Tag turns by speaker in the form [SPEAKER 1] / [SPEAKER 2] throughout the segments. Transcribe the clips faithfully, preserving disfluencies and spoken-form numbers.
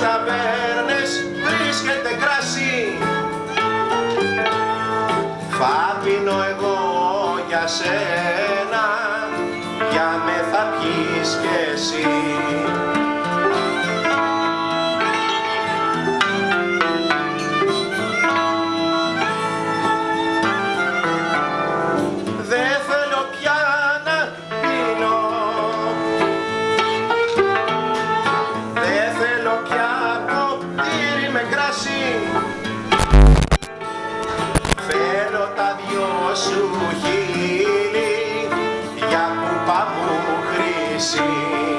[SPEAKER 1] ταβέρνες βρίσκεται κρασί. Θα πίνω εγώ για σένα, για με θα πιείς κι εσύ. Δεν θέλω πια να πίνω, δεν θέλω πια ποτήρι με κρασί. Θέλω τα δυο σου χείλη για κούπα μου χρυσή.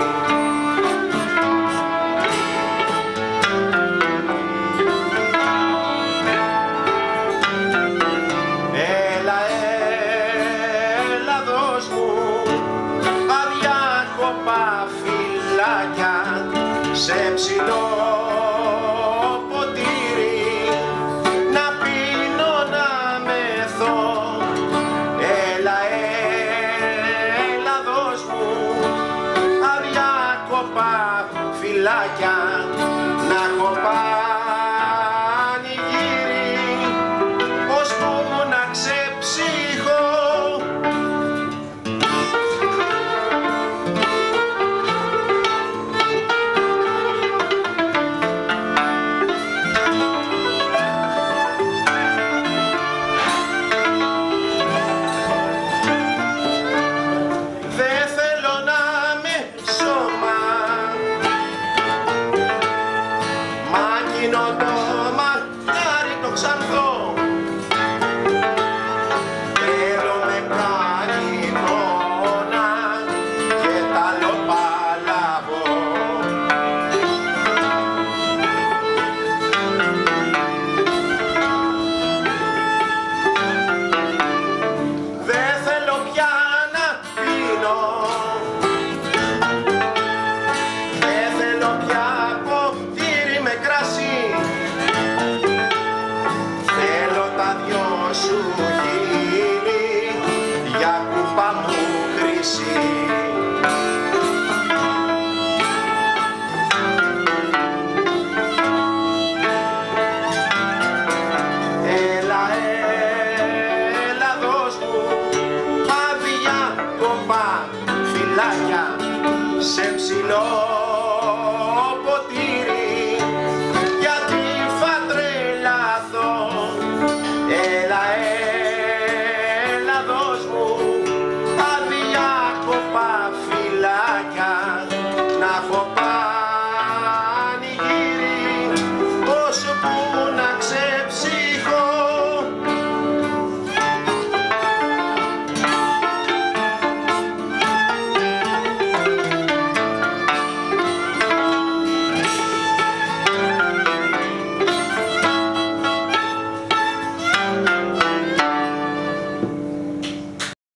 [SPEAKER 1] Έλα, έλα, δώσ' μου αδιάκοπα φυλάκια σε ψηλό ποτήρι να πίνω να μεθώ. Έλα, έλα, δώσ' μου αδιάκοπα φυλάκια να έχω πανηγύρι ώσπου να ξεψύχω. Δεν θέλω να είμαι σώμα, μα εκείνο το μαχιάρι το ξανθό.